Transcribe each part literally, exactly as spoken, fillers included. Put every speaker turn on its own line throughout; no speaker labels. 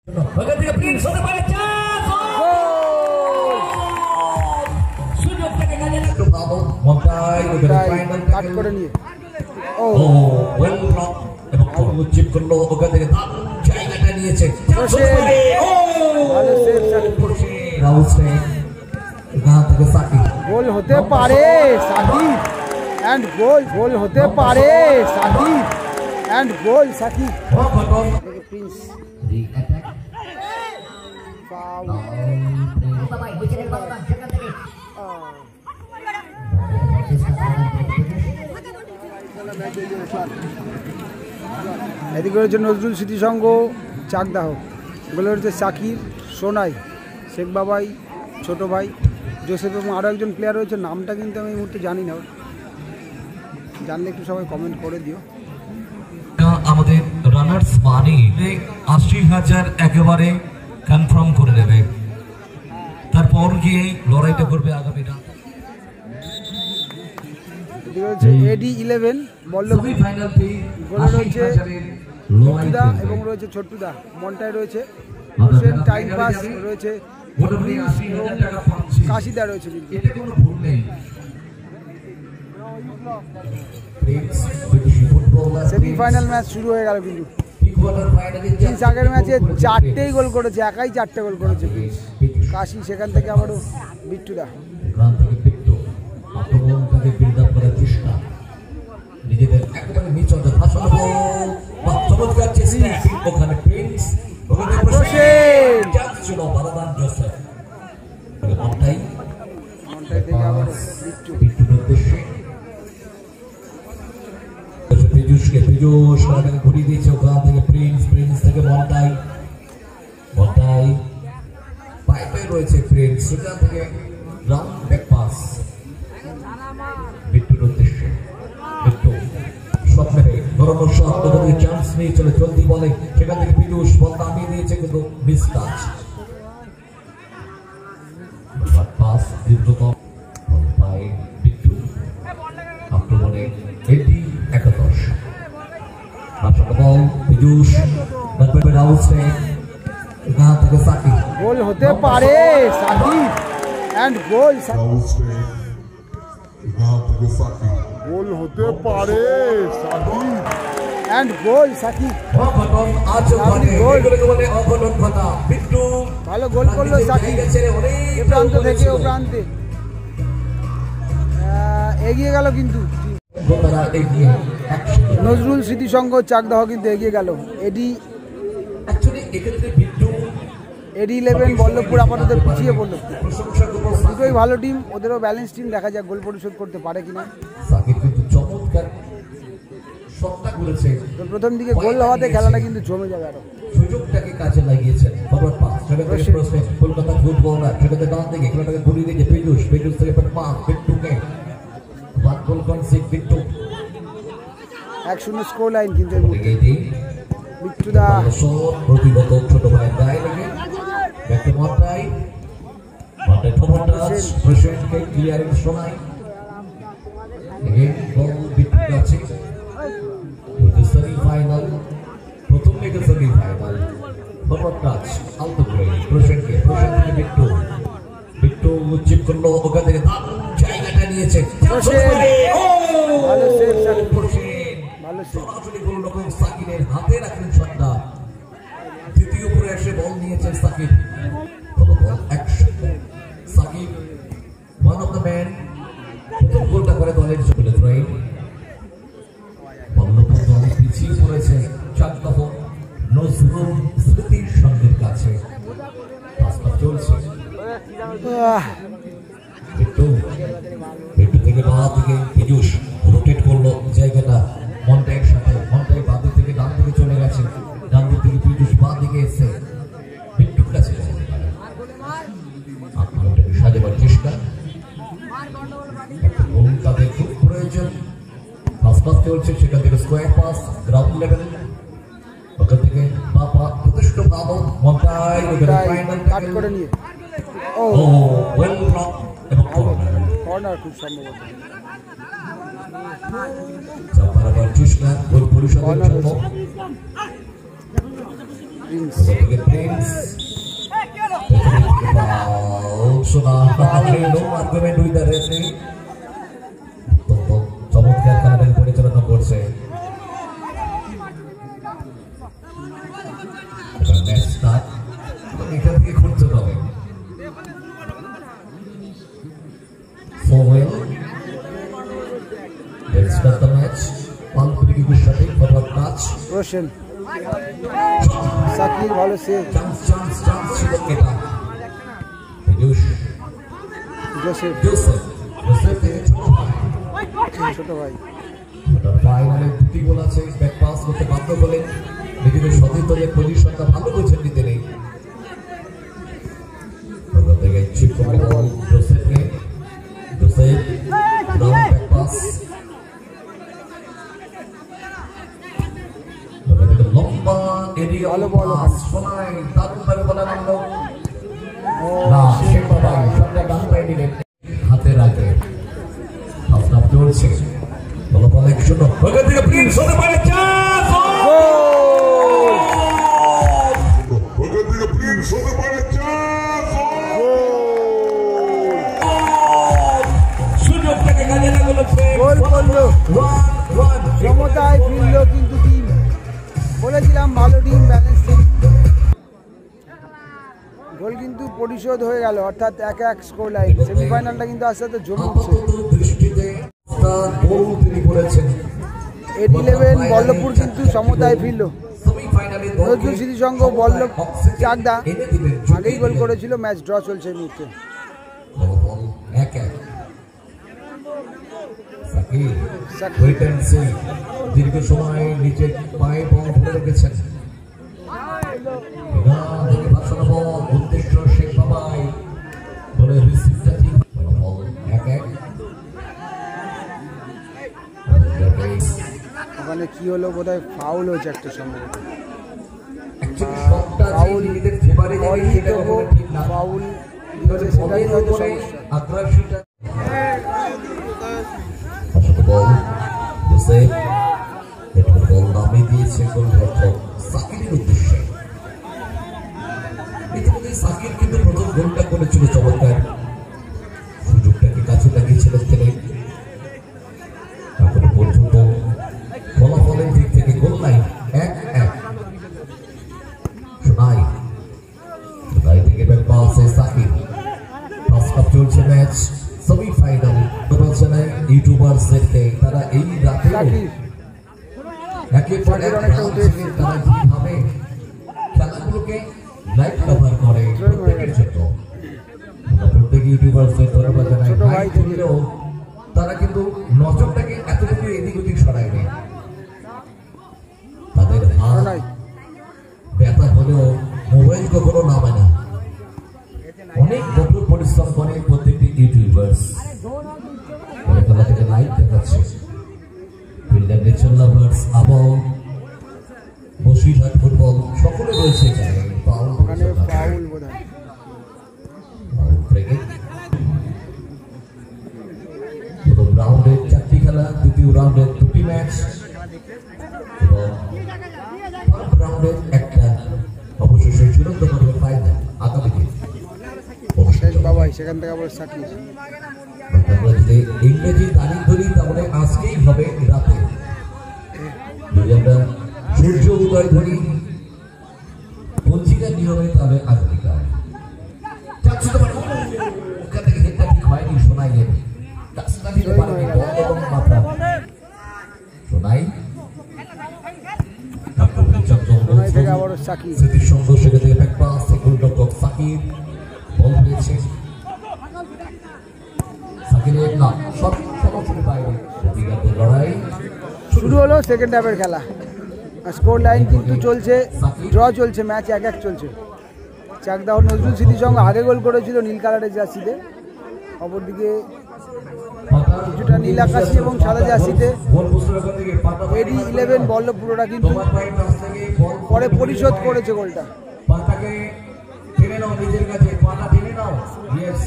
কাট করে নিয়ে ও
ওয়েল ব্লক এবং চিপ করলো ওখান থেকে দারুণ জায়গাটা নিয়েছে
গোল হতে পারে সাকিব এন্ড গোল গোল হতে পারে Sakib and goal Sakib Prince
the attack
foul
বাবা বিচের বল সেখান থেকে
এদিকে রয়েছে নজরুল স্মৃতি সংঘ চাকদাহ, এগুলো রয়েছে সাকির, সোনাই, শেখ বাবাই, ছোট ভাই, জোসেফ এবং আরও একজন প্লেয়ার রয়েছে, নামটা কিন্তু আমি এই মুহূর্তে জানি না, জানলে একটু সবাই কমেন্ট করে দিও।
আমাদের রানার্স মানি আশি হাজার একেবারে কনফার্ম করে দেবে, তারপর গিয়ে লড়াইটা করবে আগামী রাত।
এডি ইলেভেন বল্লভী ফাইনালটি গোলে রয়েছে ছোট্টুদা এবং রয়েছে ছোট্টুদা, মনটায় রয়েছে হোসেন, টাইম পাস রয়েছে কাশিদা রয়েছে। সেমিফাইনাল ম্যাচ শুরু হয়ে গেল, কিন্তু প্রিন্স আগের ম্যাচে চারটেই গোল করেছে, একাই চারটে গোল করেছে কাশি, সেখান থেকে আবারও বিট্টুদা।
নিজেদের একেবারে নিচে চমৎকার চেষ্টা, ওখানে প্রিন্স ছিল বারবার জোসেফ মন্টাই
মন্টাই থেকে আবার বিট্টু
বিট্টুর উদ্দেশ্যে পীযুষকে পীযুষ কাটাকে ঘুরিয়ে দিয়েছে, ওখান থেকে প্রিন্স, প্রিন্স থেকে মন্টাই, মন্টাই পাইপে রয়েছে প্রিন্স, সেখান থেকে রাউন্ড ব্যাক পাস বিট্টুর উদ্দেশ্যে, বিট্টু শট মেরে ধরানোর শট, ওখানে চান্স নিয়ে চলে চলতি বলে, সেখান থেকে পীযুষ বল নামিয়ে দিয়েছে কিন্তু মিস টাচ, পাস দীর্ঘতম বাই বিট্টু, আক্রমণে এটি একাদশ বল পীযুষ এখান থেকে সাকিব,
গোল হতে পারে সাকিব এন্ড গোল গোল হতে পারে সাকিব এন্ড গোল সাকিব,
অঘটন আজ ঘটে, এগুলোকে বলে অঘটন ঘটা। বিট্টু
ভালো গোল করলো সাকিব, এ প্রান্ত থেকে ও প্রান্তে এগিয়ে গেল, কিন্তু নজরুল স্মৃতি সংঘ চাকদাহ কিন্তু এগিয়ে গেল। এডি এডি ইলেভেন বল্লভপুর আপাতত পিছিয়ে পড়লো, দুটোই ভালো টিম, ওদেরও ব্যালেন্স টিম, দেখা যাক গোল পরিশোধ করতে পারে কিনা। প্রথম দিকে গোল হওয়াতে খেলাটা কিন্তু জমে যাবে, আরো
সুযোগটাকে কাজে লাগিয়েছেন ফরওয়ার্ড পাস, কলকাতা ফুটবলার সেটাতে ডান দিকে খেলাটাকে ঘুরিয়ে দিয়েছে পীযুষ, পীযুষ থেকে পাস বিট্টুকে, ওয়ান গোল কনসিভ বিট্টু,
এক শূন্য স্কোর লাইন কিন্তু এই মুহূর্তে। বিট্টুদা
প্রতিগত ছোট ভাই গায়ে লেগে ব্যাকে মন্টাই, মন্টাই থমটাস প্রেসিডেন্টকে ক্লিয়ারিং শোনাই, এই বল বিট্টু আছে সেমিফাইনাল, প্রথম লেগের সেমিফাইনাল, ফরওয়ার্ড টাচ আলতো করে প্রেসিডেন্টকে, প্রেসিডেন্টকে বিট্টু, বিট্টু চিপ করলো, ওখান থেকে দারুণ জায়গাটা নিয়েছে,
ভালো সেভ সাকিব, ভালো সেভ
সরাসরি গোল রকম সাকিবের হাতে রাখলেন শটটা, দ্বিতীয় উপরে এসে বল নিয়েছেন Sakib, Sakib one of the man, প্রথম গোলটা করে দলের জন্য রাইট, বল্লভপুর দল পিছিয়ে পড়েছে চাকদাহ নজরুল স্মৃতির সঙ্গের কাছে, রাস্তা চলছে বিট্টু, বিট্টু থেকে বাঁ দিকে পীযুষ রোটেট করলো জায়গাটা মন্টাইয়ের সাথে, মন্টাই বাঁ দিক থেকে ডান দিকে চলে গেছে, ডান দিক থেকে পীযুষ বাঁ দিকে এসে বিট্টুর কাছে আক্রমণটাকে সাজাবার চেষ্টা, গোল তাদের খুব প্রয়োজন, পাস পাস চলছে, সেখান থেকে স্কোয়ার পাস গ্রাউন্ড লেভেল, ওখান থেকে বাপা প্রতিষ্ঠ ভাব মন্টাই
কাট করে নিয়ে ও
ওয়েল ব্লক এবং
কর্নার, খুব সম্ভবত
বারবার চেষ্টা গোল পরিশোধের জন্য
প্রিন্স
ওদিকে প্রিন্স চমৎকার খেলাটাকে পরিচালনা করছে। এখান থেকে ঘুরতে হবে
রোশন সাকির ভালো সেভ
চান্স চান্স চান্স ছিল এটা পিয়ুষ
জোসেফ
জোসেফ জোসেফ থেকে ছোট ভাই
ছোট ভাই
ফাইনালে দুটি গোল আছে ব্যাক পাস করতে বাধ্য করলেন নিজেদের সতীর্থদের পজিশনটা ভালো বুঝে নিতে নেই থেকে চিপ করে বল জোসেফকে জোসেফ ডাউন ব্যাক পাস লম্বা এরিয়া
ভালো বল
শোনাই দারুণ ভাবে বলা নামলো না শেখ বাবা সবটা ডান পায়ে দিলেন হাতে রাখে আপনার চলছে বলো বল এক শূন্য ওখান থেকে প্রিন্স হতে পারে চান্স
ওখান থেকে প্রিন্স হতে পারে চান্স
সুযোগ থেকে কাজে লাগালো
গোল করলো সমতায় ফিরলো কিন্তু টিম বলেছিলাম ভালো টিম ব্যালেন্স টিম গোল কিন্তু পরিশোধ হয়ে গেল অর্থাৎ এক এক স্কোর লাইন সেমিফাইনালটা কিন্তু আস্তে আস্তে জমে উঠছে এড ইলেভেন বল্লভপুর কিন্তু সমতায় ফিরল নজরুল স্মৃতি সংঘ বল্লভ চাকদা আগেই গোল করেছিল ম্যাচ ড্র চলছে এই মুহূর্তে
দীর্ঘ সময় নিজের পায়ে বল ধরে রেখেছেন উদ্দেশ্য শেখ বাবাই বলে রিসিভটা ঠিক বল এক এক
ওখানে কি হলো বোধহয় ফাউল হয়েছে একটা সম্ভবত
ফাউল
ফাউল সেটাই হয়তো সমস্যা
জোসেফ এটা বল নামে দিয়েছে গোলরক্ষক সাকিরের উদ্দেশ্যে ইতিমধ্যে সাকির কিন্তু প্রথম গোলটা করেছিল চমৎকার সুযোগটাকে কাছে লাগিয়েছিলেন তিনি এখনো পর্যন্ত ফলাফলের দিক থেকে গোল লাইন এক এক শোনাই শোনাই থেকে ব্যাট পাসে সাকির ফার্স্ট কাপ চলছে ম্যাচ সেমিফাইনাল জানাই ইউটিউবারদেরকে তারা এই রাতে একের পর এক তারা কিভাবে খেলাগুলোকে লাইভ কভার করে প্রত্যেকের জন্য প্রত্যেক ইউটিউবারদের ধন্যবাদ জানাই ভাই তুললেও তারা কিন্তু নজরটাকে এতটুকু এদিক ওদিক সরায় নেই তাদের হাত ব্যথা হলেও মোবাইল কখনো নামে না অনেক কঠোর পরিশ্রম করে প্রত্যেকটি ইউটিউবার্স খেলা থেকে লাইভ দেখাচ্ছে ফিল্ডার নেচার লাভার্স এবং বসিরহাট ফুটবল সকলে রয়েছে প্রথম রাউন্ডের চারটি খেলা দ্বিতীয় রাউন্ডের দুটি ম্যাচ এবং থার্ড রাউন্ডের একটা অবশেষে চূড়ান্ত পর্বে ফাইনাল আগামীতে
বাবাই সেখান থেকে আবার সাকিব
আমরা যদি ইংরেজি তারিখ ধরি তাহলে আজকেই হবে রাতে যদি আমরা সূর্য উদয় ধরি পঞ্জিকার নিয়মে তাহলে আগামীকাল ওখান থেকে হেডটা ঠিক হয়নি শোনাই গেল কাজটা দিতে পারেনি বল এবং মাথা শোনাই
থেকে আবার সাকিব
স্মৃতির সঙ্গ সেখান থেকে ব্যাক পাস গোলরক্ষক সাকিব বল পেয়েছে সাকিবের না সব সরাসরি বাইরে প্রতিঘাতের লড়াই
শুরু হলো সেকেন্ড হাফের খেলা স্কোর লাইন কিন্তু চলছে ড্র চলছে ম্যাচ এক এক চলছে চাকদাহ নজরুল স্মৃতির সঙ্গে আগে গোল করেছিল নীল কালারের জার্সিতে অপরদিকে কিছুটা নীল আকাশি এবং সাদা জার্সিতে এডি ইলেভেন বল্লভপুররা কিন্তু পরে পরিশোধ করেছে গোলটা
পাতাকে টেনে নাও নিজের কাছে পাতা টেনে নাও ইয়েস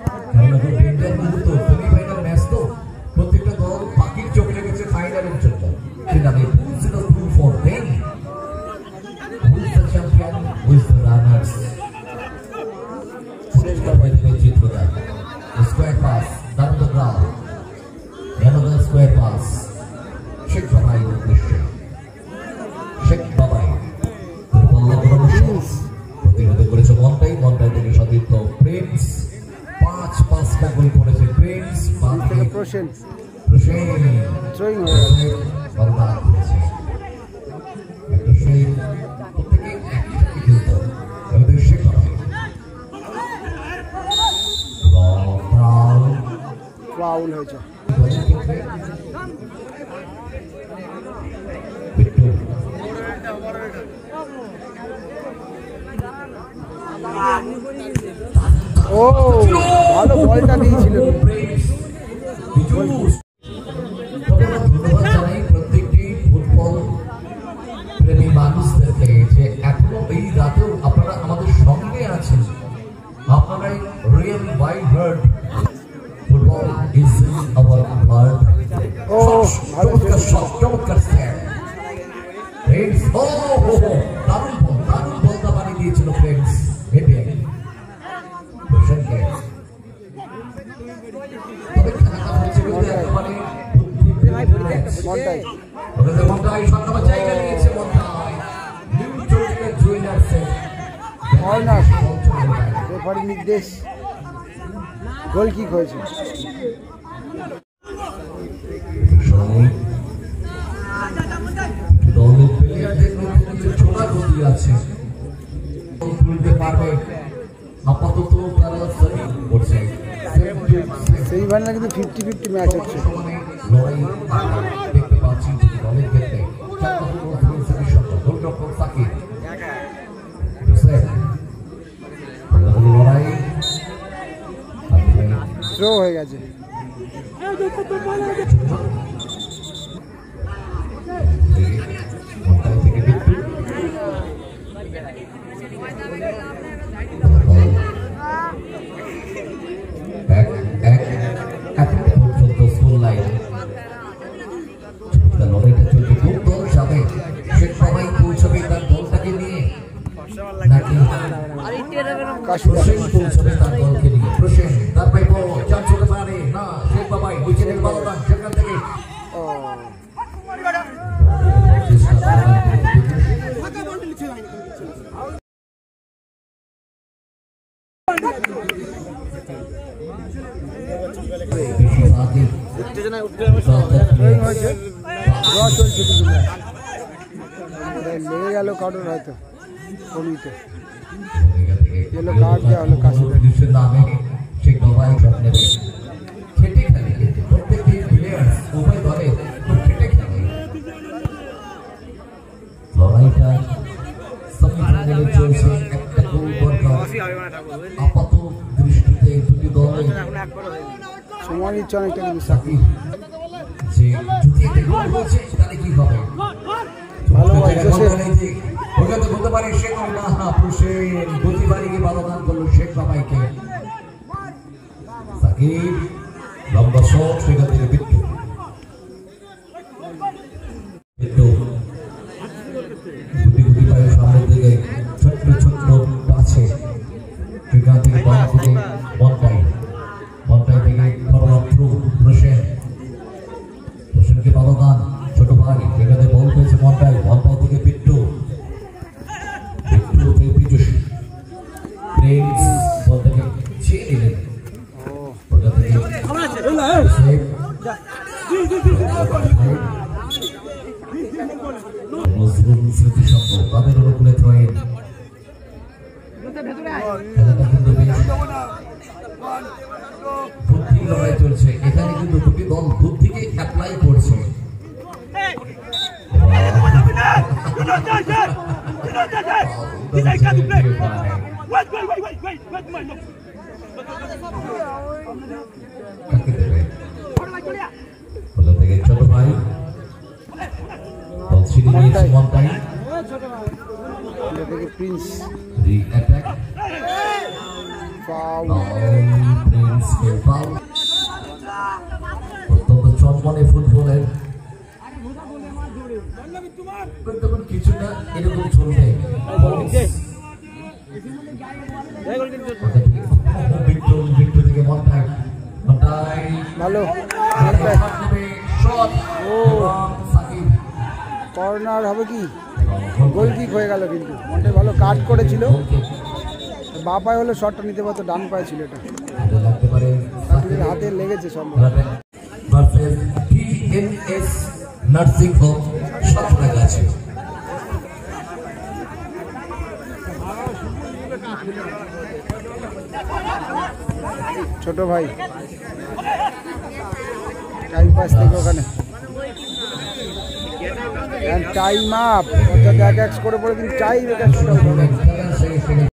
সেমিফাইনাল ম্যাচ তো প্রত্যেকটা দল বাকির চোখ লেগেছে ফাইনালের জন্য
সেন
প্রসেন
থ্রোয়িং হয়ে গেল।
বলদান করেছে একটা সেই প্রত্যেকে একই সাথে খেলতো আমাদের শেখা
ফাউল হয়েছে।
বিট্টু
ও ভালো বলটা দিয়েছিল।
ধন্যবাদ জানাই প্রত্যেকটি ফুটবল প্রেমী মানুষদেরকে যে এখনো এই রাতেও আপনারা আমাদের সঙ্গে আছেন। আপনারাই real wide heart football is in our blood.
ও ভালো
চমৎকার শট, চমৎকার সেভ ফ্রেন্ডস। ও হো হো দারুণ বল, দারুণ বলটা বানিয়ে দিয়েছিল ফ্রেন্ডস। হেডে প্রসেনকে তবে খেলাটা হচ্ছে কিন্তু একেবারে
মনটাই
ওদের মনটাই সাত নম্বর জায়গা নিয়েছে। মনটাই নিউ জর্জিয়া জুয়েলার্সে
কর্নার রেফারি নির্দেশ গোল কিক হয়েছে।
সময় দলের প্লেয়ারদের মধ্যে কিছু ছোটা গতি আছে, তুলতে পারবে। আপাতত তারা সবই করছে।
সেমিফাইনালে কিন্তু ফিফটি ফিফটি ম্যাচ হচ্ছে।
সমানে লড়াই আমরা দেখতে পাচ্ছি দলের ক্ষেত্রে। চারটা ফুটবল থেকে সেমি শট, গোলরক্ষক সাকিব জোসেফ লড়াই
থ্রো হয়ে গেছে।
মনটাই থেকে বিট্টু এক এক এখন পর্যন্ত স্কুল লাইন লড়াইটা চলছে। কোন দল যাবে সে সবাই পৌঁছবে তার দলটাকে নিয়ে নাকি প্রসেন পৌঁছবে তার দলকে নিয়ে? প্রসেন তার ভাই বল চান্স হতে পারে না। শেখ বাবাই উইকেটের বালদান সেখান থেকে
ও
চেষ্টা
থ্রোয়িং হয়েছে। ড্র চলছে কিন্তু ম্যাচ। লেগে গেল কারোর হয়তো কমিতে গেলো কার্ড দেওয়া হলো কাশিদের।
নামে শেখ বাবাই সব নেবে। খেটে খেলে কিন্তু প্রত্যেকটি প্লেয়ার উভয় দলে খুব খেটে খেলে। লড়াইটা সেমিফাইনালে চলছে। একটা গোল দরকার। আপাত দৃষ্টিতে দুটি দল
সময় নিচ্ছে অনেকটা কিন্তু সাকিব।
যে যদি একটা গোল হচ্ছে তাহলে কি হবে?
ভালো বল জোসেফ।
ওকে তো বলতে পারে শেখ না প্রসেন গতি বাড়িয়ে বালদান করলো শেখ বাবাইকে। সাকিব লম্বা শট সেখান থেকে বিট্টু বিট্টু গুটি গুটি পায়ে সামনের দিকে ছোট্ট ছোট্ট পাছে সেখান থেকে বাম থেকে মনটাই মনটাই থেকে ফরওয়ার্ড থ্রু প্রসেন প্রসেনকে বালদান ছোট ভাই এখানে বল পেয়েছে মনটাই মনটাই থেকে বিট্টু বিট্টু থেকে পীযূষ প্রিন্স বলটাকে ছিঁড়ে নিলেন। ওটা থেকে সেভ নজরুল স্মৃতি শব্দ তাদের অনুকূলে থ্রোইন। খেলাটা কিন্তু বেশ বুদ্ধির লড়াই চলছে। এখানে কিন্তু দুটি দল বুদ্ধিকে অ্যাপ্লাই করছে। ছোট ভাই Montai
Prince
the attack
foul.
Prince foul. অত্যন্ত চমৎকার ফুটবলের তখন কিছু না এরকম চলবে। বিট্টু বিট্টু থেকে মনটাই মনটাই
ভালো
শট।
ও
সাকিব
কর্নার হবে কি? গোল কিক হয়ে গেল কিন্তু মনটাই ভালো কাট করেছিল। বা পায়ে হলে শটটা নিতে পারতো, ডান পায়ে ছিল এটা।
লাগতে পারে
সাকিবের হাতে লেগেছে সম্ভব।
Versus TNS nursing home Santragachi.
ছোট ভাই টাইম পাস থেকে ওখানে টাইম আপ অর্থাৎ এক এক করে পরে কিন্তু টাইম এটা